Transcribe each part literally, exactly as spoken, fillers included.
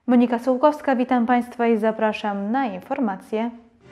Monika Sułkowska, witam Państwa i zapraszam na informacje.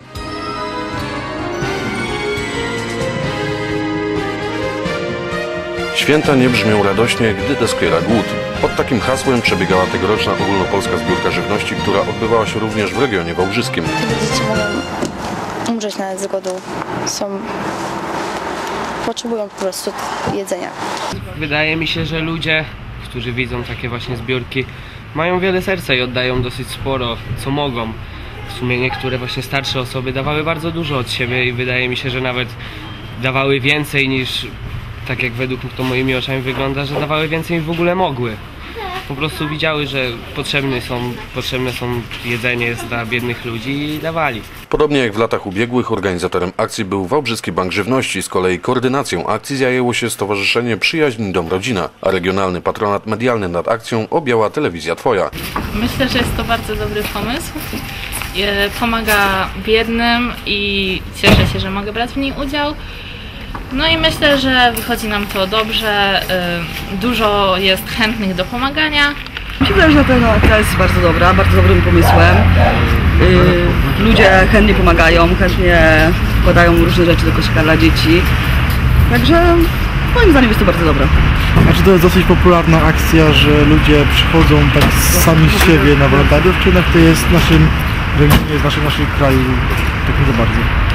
Święta nie brzmią radośnie, gdy doskwiera głód. Pod takim hasłem przebiegała tegoroczna ogólnopolska zbiórka żywności, która odbywała się również w regionie wałbrzyskim. Dzieci mogą umrzeć nawet z głodu. Są... Potrzebują po prostu jedzenia. Wydaje mi się, że ludzie, którzy widzą takie właśnie zbiórki, mają wiele serca i oddają dosyć sporo, co mogą. W sumie niektóre właśnie starsze osoby dawały bardzo dużo od siebie i wydaje mi się, że nawet dawały więcej niż, tak jak według to moimi oczami wygląda, że dawały więcej niż w ogóle mogły. Po prostu widziały, że potrzebne są, potrzebne są jedzenie dla biednych ludzi i dawali. Podobnie jak w latach ubiegłych organizatorem akcji był Wałbrzyski Bank Żywności. Z kolei koordynacją akcji zajęło się Stowarzyszenie Przyjaźń Dom Rodzina, a regionalny patronat medialny nad akcją objęła Telewizja Twoja. Myślę, że jest to bardzo dobry pomysł. Pomaga biednym i cieszę się, że mogę brać w niej udział. No i myślę, że wychodzi nam to dobrze, dużo jest chętnych do pomagania. Myślę, że na pewno akcja jest bardzo dobra, bardzo dobrym pomysłem. Ludzie chętnie pomagają, chętnie wkładają różne rzeczy do koszyka dla dzieci. Także moim zdaniem jest to bardzo dobre. Znaczy to jest dosyć popularna akcja, że ludzie przychodzą tak sami z siebie na wolontariusz, czy jednak to jest w naszym regionie, w naszym, naszym kraju tak nie za bardzo?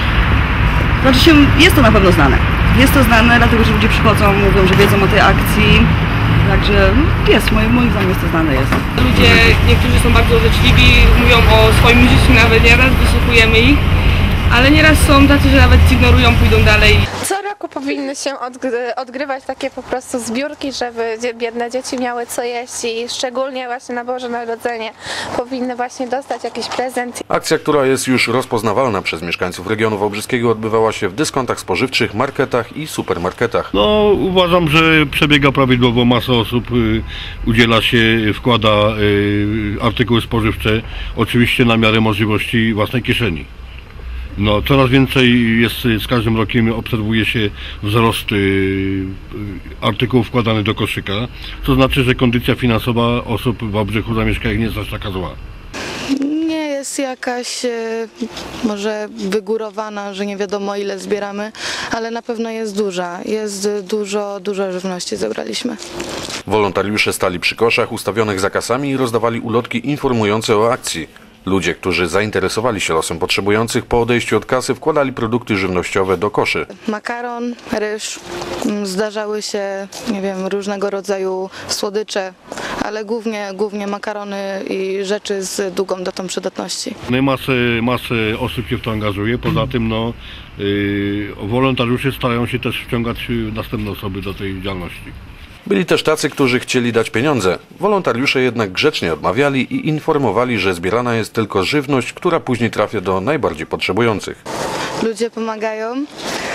Znaczy się, jest to na pewno znane. Jest to znane, dlatego że ludzie przychodzą, mówią, że wiedzą o tej akcji. Także jest, moim, moim zdaniem jest to znane. Jest. Ludzie, niektórzy są bardzo życzliwi, mówią o swoim życiu nawet nieraz, wysłuchujemy ich, ale nieraz są tacy, że nawet ignorują, pójdą dalej. Co roku powinny się odgrywać takie po prostu zbiórki, żeby biedne dzieci miały co jeść i szczególnie właśnie na Boże Narodzenie powinny właśnie dostać jakiś prezent. Akcja, która jest już rozpoznawalna przez mieszkańców regionu wałbrzyskiego, odbywała się w dyskontach spożywczych, marketach i supermarketach. No uważam, że przebiega prawidłowo, masa osób y, udziela się, wkłada y, artykuły spożywcze, oczywiście na miarę możliwości własnej kieszeni. No, coraz więcej jest, z każdym rokiem obserwuje się wzrost y, artykułów wkładanych do koszyka, to znaczy, że kondycja finansowa osób w Wałbrzychu zamieszkałych nie jest aż taka zła. Nie jest jakaś e, może wygórowana, że nie wiadomo ile zbieramy, ale na pewno jest duża. Jest dużo, dużo żywności zebraliśmy. Wolontariusze stali przy koszach ustawionych za kasami i rozdawali ulotki informujące o akcji. Ludzie, którzy zainteresowali się losem potrzebujących, po odejściu od kasy wkładali produkty żywnościowe do koszy. Makaron, ryż, zdarzały się, nie wiem, różnego rodzaju słodycze, ale głównie, głównie makarony i rzeczy z długą datą przydatności. No i masę, masę osób się w to angażuje, poza tym no, yy, wolontariusze starają się też wciągać następne osoby do tej działalności. Byli też tacy, którzy chcieli dać pieniądze. Wolontariusze jednak grzecznie odmawiali i informowali, że zbierana jest tylko żywność, która później trafia do najbardziej potrzebujących. Ludzie pomagają.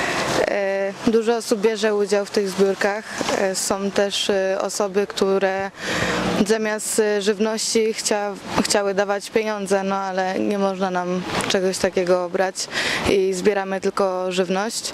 Dużo osób bierze udział w tych zbiórkach. Są też osoby, które zamiast żywności chcia, chciały dawać pieniądze, no ale nie można nam czegoś takiego brać i zbieramy tylko żywność.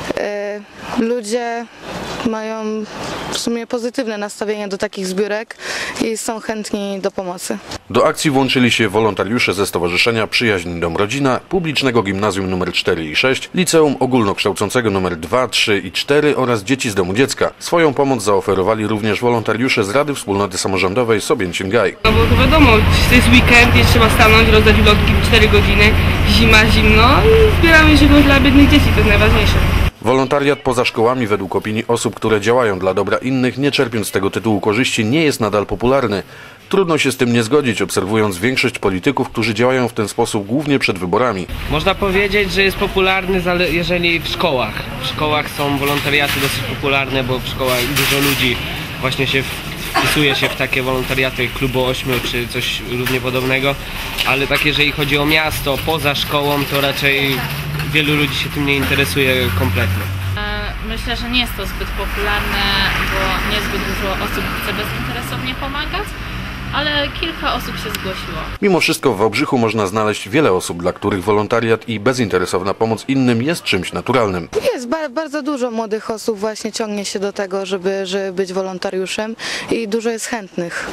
Ludzie mają w sumie pozytywne nastawienie do takich zbiórek i są chętni do pomocy. Do akcji włączyli się wolontariusze ze Stowarzyszenia Przyjaźń Dom Rodzina, Publicznego Gimnazjum nr cztery i sześć, Liceum Ogólnokształcącego nr dwa, trzy i cztery oraz dzieci z Domu Dziecka. Swoją pomoc zaoferowali również wolontariusze z Rady Wspólnoty Samorządowej Sobięcin-Gaj. No bo to wiadomo, to jest weekend, jest trzeba stanąć, rozdać ulotki w cztery godziny, zima, zimno i zbieramy żywność dla biednych dzieci, to jest najważniejsze. Wolontariat poza szkołami według opinii osób, które działają dla dobra innych, nie czerpiąc z tego tytułu korzyści, nie jest nadal popularny. Trudno się z tym nie zgodzić, obserwując większość polityków, którzy działają w ten sposób głównie przed wyborami. Można powiedzieć, że jest popularny, jeżeli w szkołach. W szkołach są wolontariaty dosyć popularne, bo w szkołach dużo ludzi właśnie się wpisuje się w takie wolontariaty klubu ośmiu czy coś równie podobnego, ale tak jeżeli chodzi o miasto poza szkołą, to raczej wielu ludzi się tym nie interesuje kompletnie. Myślę, że nie jest to zbyt popularne, bo niezbyt dużo osób chce bezinteresownie pomagać, ale kilka osób się zgłosiło. Mimo wszystko w Wałbrzychu można znaleźć wiele osób, dla których wolontariat i bezinteresowna pomoc innym jest czymś naturalnym. Jest ba bardzo dużo młodych osób właśnie ciągnie się do tego, żeby, żeby być wolontariuszem i dużo jest chętnych.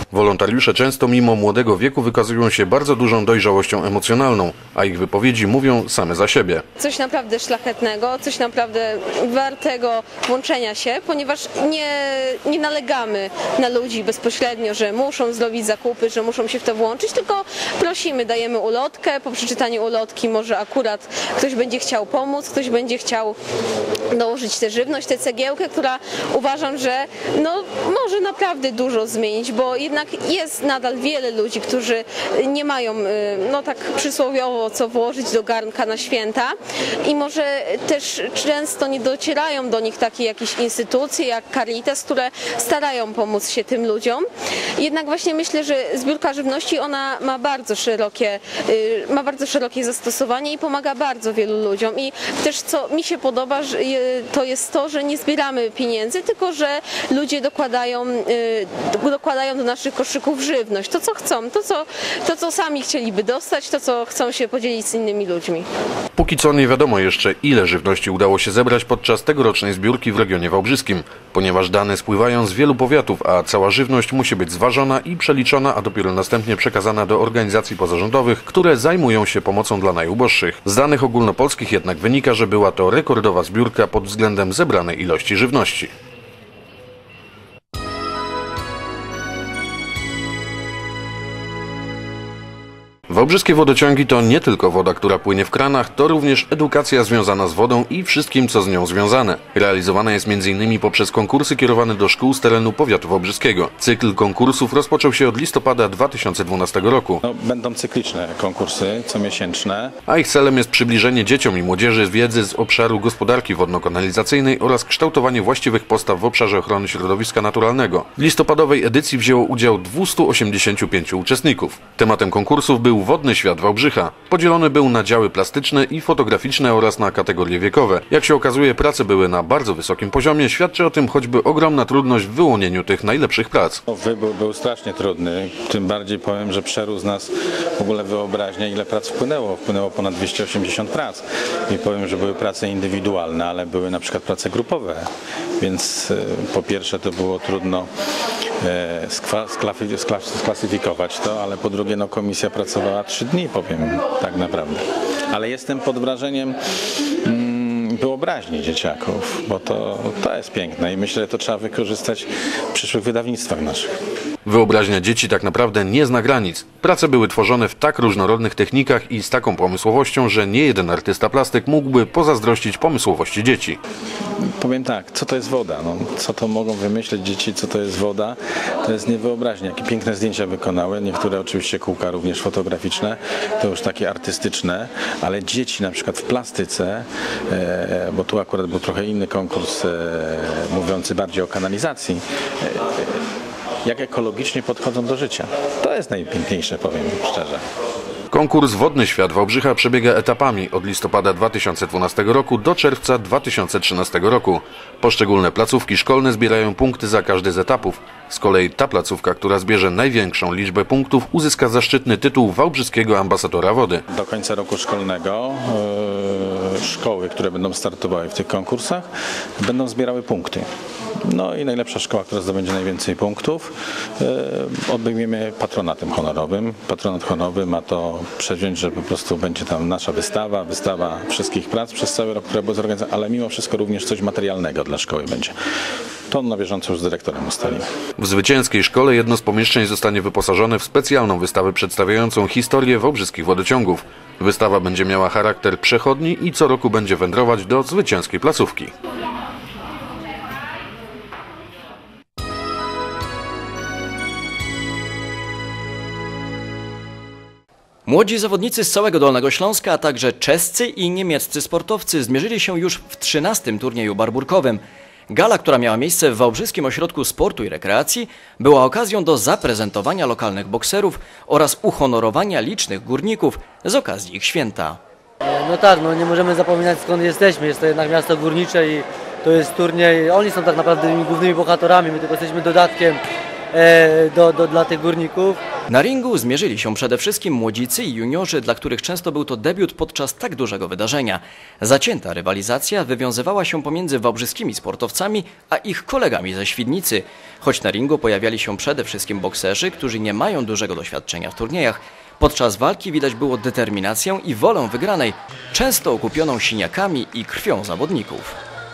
Wolontariusze często mimo młodego wieku wykazują się bardzo dużą dojrzałością emocjonalną, a ich wypowiedzi mówią same za siebie. Coś naprawdę szlachetnego, coś naprawdę wartego włączenia się, ponieważ nie, nie nalegamy na ludzi bezpośrednio, że muszą zrobić zakupy, że muszą się w to włączyć, tylko prosimy, dajemy ulotkę, po przeczytaniu ulotki może akurat ktoś będzie chciał pomóc, ktoś będzie chciał dołożyć tę żywność, tę cegiełkę, która uważam, że no, może naprawdę dużo zmienić, bo jednak jest nadal wiele ludzi, którzy nie mają, no tak przysłowiowo, co włożyć do garnka na święta i może też często nie docierają do nich takie jakieś instytucje jak Caritas, które starają pomóc się tym ludziom. Jednak właśnie myślę, że zbiórka żywności ona ma bardzo szerokie, ma bardzo szerokie zastosowanie i pomaga bardzo wielu ludziom. I też co mi się podoba, że to jest to, że nie zbieramy pieniędzy, tylko że ludzie dokładają, dokładają do naszych koszyków żywność, to co chcą, to co, to co sami chcieliby dostać, to co chcą się podzielić z innymi ludźmi. Póki co nie wiadomo jeszcze, ile żywności udało się zebrać podczas tegorocznej zbiórki w regionie wałbrzyskim, ponieważ dane spływają z wielu powiatów, a cała żywność musi być zważona i przeliczona, a dopiero następnie przekazana do organizacji pozarządowych, które zajmują się pomocą dla najuboższych. Z danych ogólnopolskich jednak wynika, że była to rekordowa zbiórka pod względem zebranej ilości żywności. Wałbrzyskie wodociągi to nie tylko woda, która płynie w kranach, to również edukacja związana z wodą i wszystkim, co z nią związane. Realizowana jest między innymi poprzez konkursy kierowane do szkół z terenu powiatu wałbrzyskiego. Cykl konkursów rozpoczął się od listopada dwa tysiące dwunastego roku. No, będą cykliczne konkursy, comiesięczne. A ich celem jest przybliżenie dzieciom i młodzieży wiedzy z obszaru gospodarki wodno-kanalizacyjnej oraz kształtowanie właściwych postaw w obszarze ochrony środowiska naturalnego. W listopadowej edycji wzięło udział dwieście osiemdziesiąt pięć uczestników. Tematem konkursów był Wodny świat Wałbrzycha. Podzielony był na działy plastyczne i fotograficzne oraz na kategorie wiekowe. Jak się okazuje, prace były na bardzo wysokim poziomie. Świadczy o tym choćby ogromna trudność w wyłonieniu tych najlepszych prac. Wybór był strasznie trudny. Tym bardziej powiem, że przerósł nas w ogóle wyobraźnia, ile prac wpłynęło. Wpłynęło ponad dwieście osiemdziesiąt prac. I powiem, że były prace indywidualne, ale były na przykład prace grupowe. Więc po pierwsze to było trudno sklasyfikować to, ale po drugie no, komisja pracowała trzy dni, powiem tak naprawdę. Ale jestem pod wrażeniem mm, wyobraźni dzieciaków, bo to, to jest piękne i myślę, że to trzeba wykorzystać w przyszłych wydawnictwach naszych. Wyobraźnia dzieci tak naprawdę nie zna granic. Prace były tworzone w tak różnorodnych technikach i z taką pomysłowością, że nie jeden artysta plastyk mógłby pozazdrościć pomysłowości dzieci. Powiem tak, co to jest woda? No, co to mogą wymyśleć dzieci, co to jest woda? To jest niewyobraźnia. Jakie piękne zdjęcia wykonały. Niektóre oczywiście kółka również fotograficzne, to już takie artystyczne, ale dzieci na przykład w plastyce, e, bo tu akurat był trochę inny konkurs e, mówiący bardziej o kanalizacji, e, jak ekologicznie podchodzą do życia. To jest najpiękniejsze, powiem szczerze. Konkurs Wodny Świat Wałbrzycha przebiega etapami od listopada dwa tysiące dwunastego roku do czerwca dwa tysiące trzynastego roku. Poszczególne placówki szkolne zbierają punkty za każdy z etapów. Z kolei ta placówka, która zbierze największą liczbę punktów, uzyska zaszczytny tytuł Wałbrzyskiego Ambasadora Wody. Do końca roku szkolnego yy, szkoły, które będą startowały w tych konkursach, będą zbierały punkty. No i najlepsza szkoła, która zdobędzie najwięcej punktów, yy, obejmiemy patronatem honorowym. Patronat honorowy ma to przewziąć, że po prostu będzie tam nasza wystawa, wystawa wszystkich prac przez cały rok, która była zorganizowana, ale mimo wszystko również coś materialnego dla szkoły będzie. To na bieżąco już z dyrektorem ustalimy. W zwycięskiej szkole jedno z pomieszczeń zostanie wyposażone w specjalną wystawę przedstawiającą historię wałbrzyskich wodociągów. Wystawa będzie miała charakter przechodni i co roku będzie wędrować do zwycięskiej placówki. Młodzi zawodnicy z całego Dolnego Śląska, a także czescy i niemieccy sportowcy zmierzyli się już w trzynastym turnieju barburkowym. Gala, która miała miejsce w Wałbrzyskim Ośrodku Sportu i Rekreacji, była okazją do zaprezentowania lokalnych bokserów oraz uhonorowania licznych górników z okazji ich święta. No tak, no nie możemy zapominać, skąd jesteśmy. Jest to jednak miasto górnicze i to jest turniej. Oni są tak naprawdę tymi głównymi bohaterami, my tylko jesteśmy dodatkiem e, do, do, dla tych górników. Na ringu zmierzyli się przede wszystkim młodzicy i juniorzy, dla których często był to debiut podczas tak dużego wydarzenia. Zacięta rywalizacja wywiązywała się pomiędzy wałbrzyskimi sportowcami a ich kolegami ze Świdnicy. Choć na ringu pojawiali się przede wszystkim bokserzy, którzy nie mają dużego doświadczenia w turniejach, podczas walki widać było determinację i wolę wygranej, często okupioną siniakami i krwią zawodników.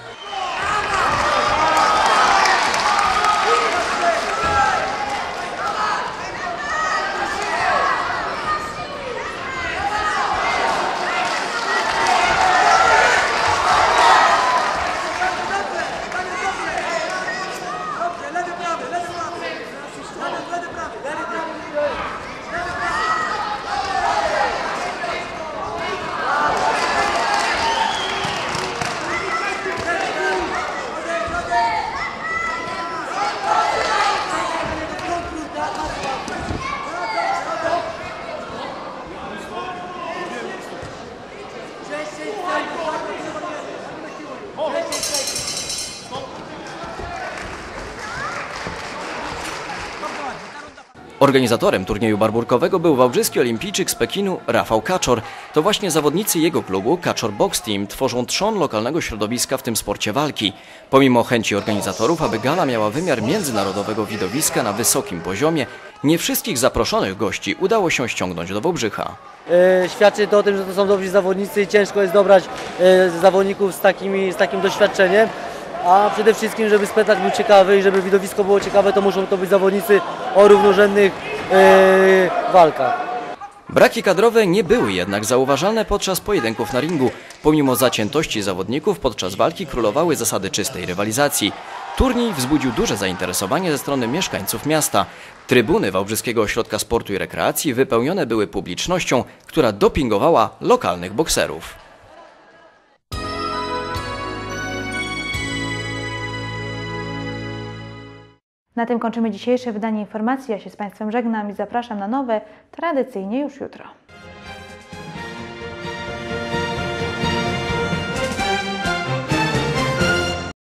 Organizatorem turnieju barburkowego był wałbrzyski olimpijczyk z Pekinu Rafał Kaczor. To właśnie zawodnicy jego klubu Kaczor Box Team tworzą trzon lokalnego środowiska w tym sporcie walki. Pomimo chęci organizatorów, aby gala miała wymiar międzynarodowego widowiska na wysokim poziomie, nie wszystkich zaproszonych gości udało się ściągnąć do Wałbrzycha. E, świadczy to o tym, że to są dobrzy zawodnicy i ciężko jest dobrać e, zawodników z, takimi, z takim doświadczeniem. A przede wszystkim, żeby spektakl był ciekawy i żeby widowisko było ciekawe, to muszą to być zawodnicy o równorzędnych e, walkach. Braki kadrowe nie były jednak zauważalne podczas pojedynków na ringu. Pomimo zaciętości zawodników podczas walki królowały zasady czystej rywalizacji. Turniej wzbudził duże zainteresowanie ze strony mieszkańców miasta. Trybuny Wałbrzyskiego Ośrodka Sportu i Rekreacji wypełnione były publicznością, która dopingowała lokalnych bokserów. Na tym kończymy dzisiejsze wydanie informacji. Ja się z Państwem żegnam i zapraszam na nowe, tradycyjnie już jutro.